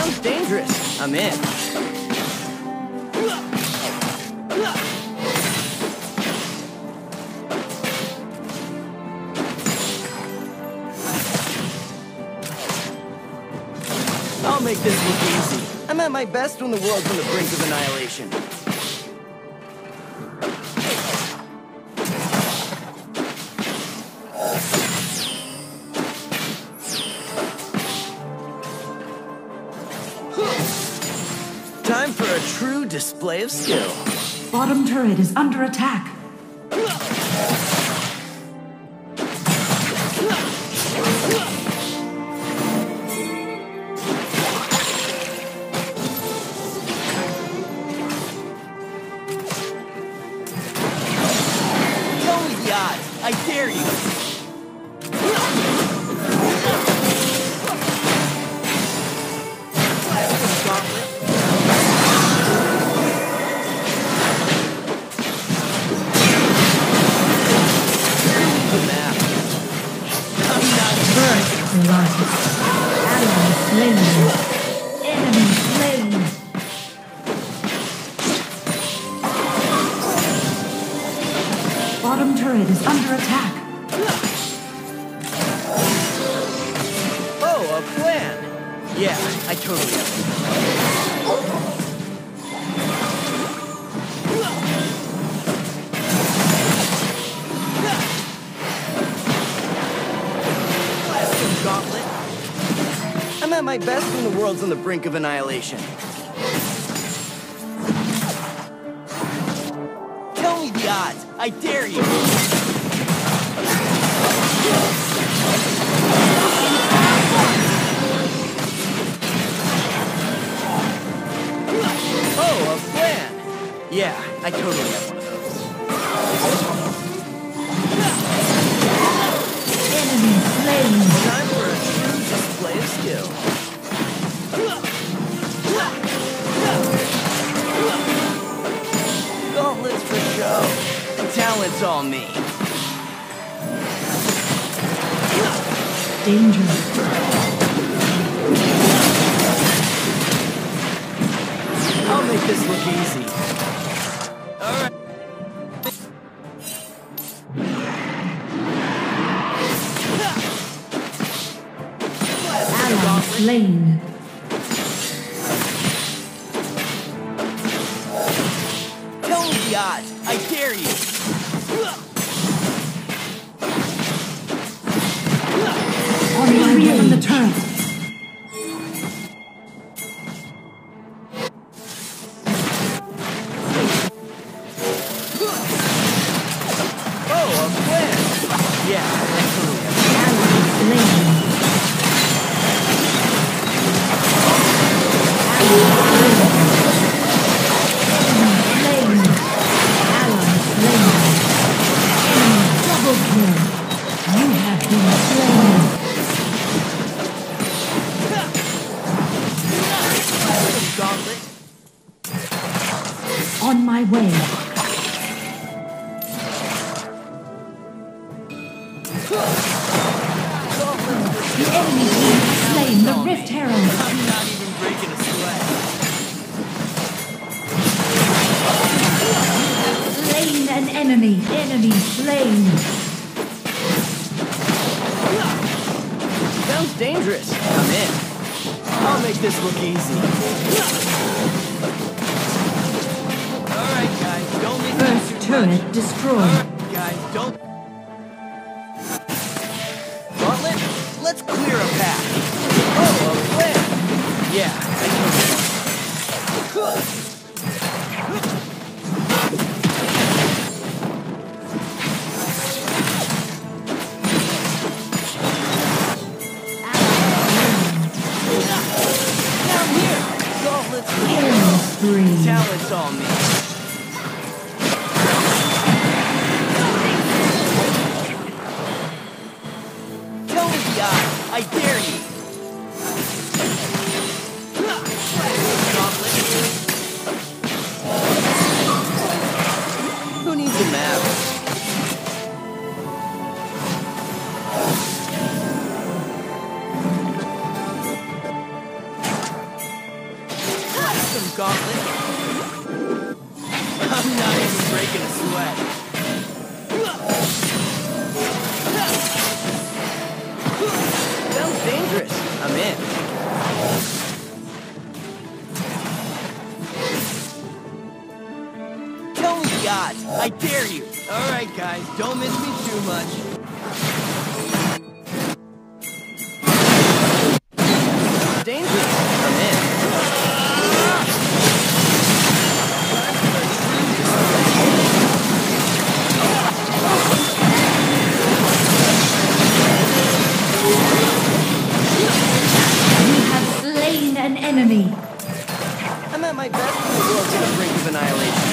Sounds dangerous. I'm in. I'll make this look easy. I'm at my best when the world's on the brink of annihilation. Time for a true display of skill. Bottom turret is under attack. I dare you! Bottom turret is under attack. Oh, a plan. Yeah, I totally have Gauntlet. I'm at my best when the world's on the brink of annihilation. Tell me the odds. I dare you. Oh, a plan. Yeah, I totally have one of those. Enemy slain. Time for a true display of skill. Gauntlets for show. The talent's all me. Danger. I'll make this look easy. All right. Ally slain. Tell me the odds. I dare you. On my way from the turret. Oh, a plan. Yeah, absolutely. Ally slain. Gauntlet. On my way. The enemy team has slain the Rift Herald. I'm not even breaking a sweat. Slain an enemy. Enemy slain. Sounds dangerous. I'm in. I'll make this look easy. Alright, guys, don't make me First too turret much. destroyed. Alright, guys, don't... Gauntlet, let's clear a path. Oh, a plan. Yeah, I know. Down here. Gauntlet's Killing spree. talent's all me. Tell me the odds. I dare you. Who needs a map? gauntlet. I'm not even breaking a sweat. Sounds dangerous. I'm in. Tell me the odds. I dare you. All right, guys, don't miss me too much. Dangerous. I'm in. You have slain an enemy. I'm at my best when the world's on the brink of annihilation.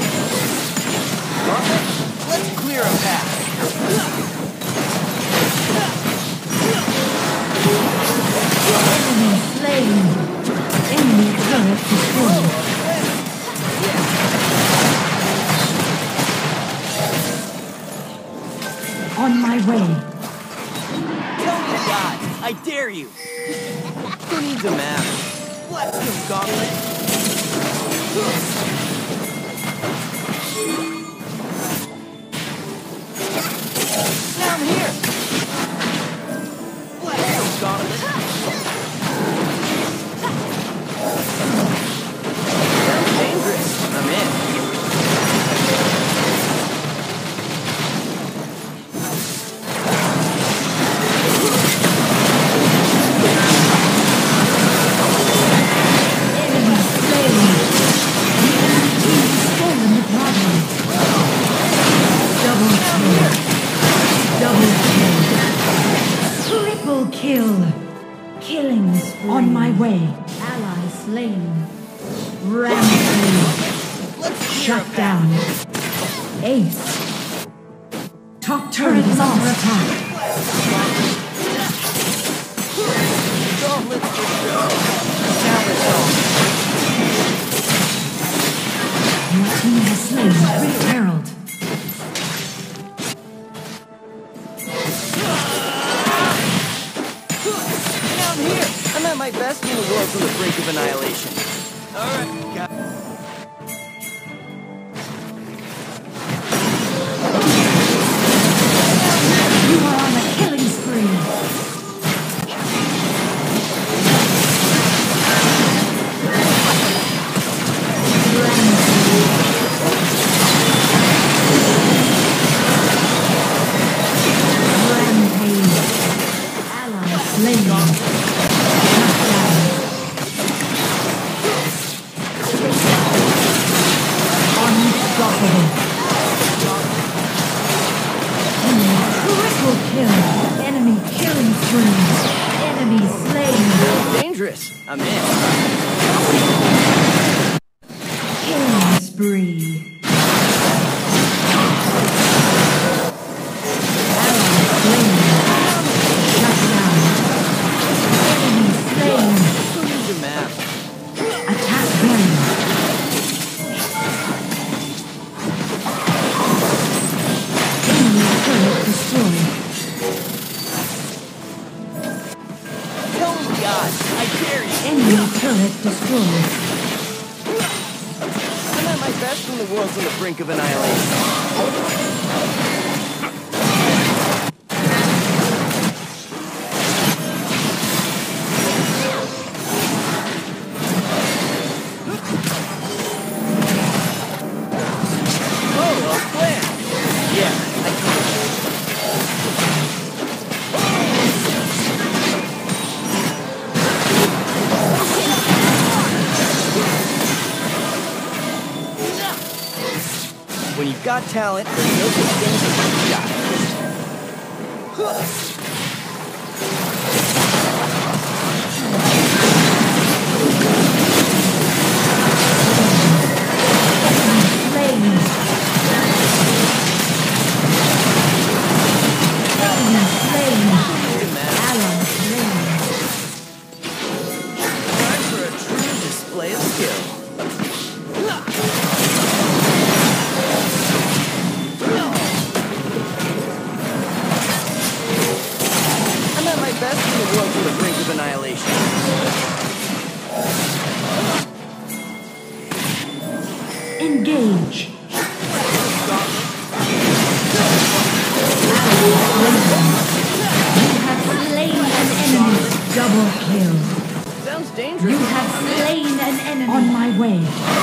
Let's clear a path. Enemy slain. Enemy turret destroyed. On my way. Tell me the odds. I dare you. Who needs a map? Let's go, gauntlet. Now I'm here. Let's go, gauntlet. Sounds dangerous. I'm in. Enemy slain. The enemy team has stolen the problem. Double kill. Triple kill. Killing spree. On my way. Ally slain. Rampage. Let's clear a Shut path. down. Ace. Top turret is under attack. Gauntlet for show. Now it's on. Your team has slain Great Herald. Now I'm here. I'm at my best when the world's on the brink of annihilation. All right, got. You are on a killing spree. Rampage. Ally slain. Shut down. Unstoppable. Enemy triple kill. Enemy killing spree. Enemy slain. Dangerous. I'm in. Killing spree. Ally slain. Shut down. Enemy slain. Who needs a map? Attack barrier. Enemy turret destroyed. Tell me the odds. I dare you. Enemy turret destroyed. I'm at my best when the world's on the brink of annihilation. Oh, a plan. Yeah, I told you. When you've got talent, there's no such thing as a shot. Enemy slain. Good man. Ally slain. Time for a true display of skill. I'm at my best when the world's on the brink of annihilation. Engage. You have slain an enemy. Double kill. Sounds dangerous. You have slain an enemy. On my way.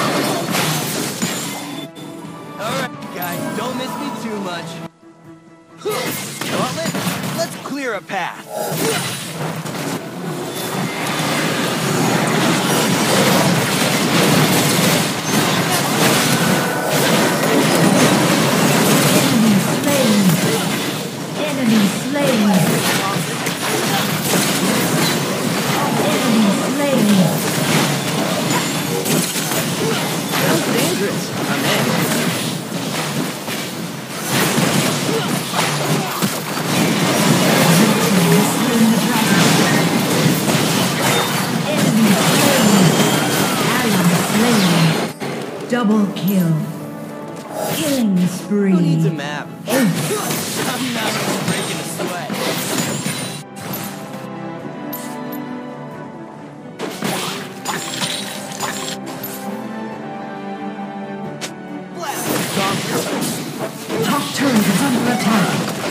Alright, guys, don't miss me too much. Gauntlet, let's clear a path. Enemy slain. Enemy slain. Sounds dangerous. I'm in. Slain the dragon. Enemy slain. Ally slain. Double kill. Killing spree. Who needs a map? Ace. I'm not even breaking a sweat. Blast! Top turret is under attack.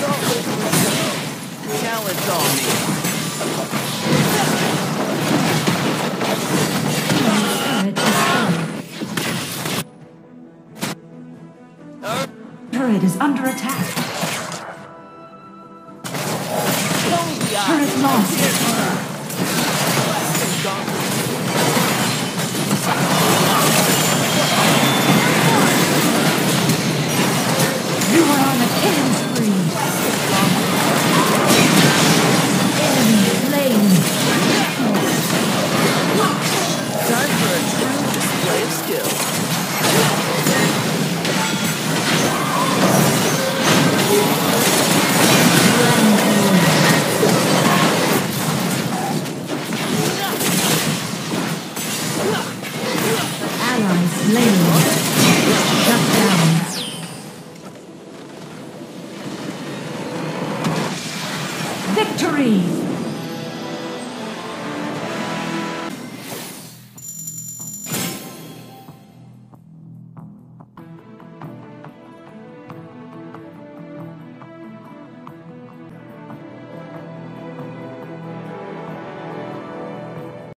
Talent's on me. Turret is under attack. Turret lost. You are on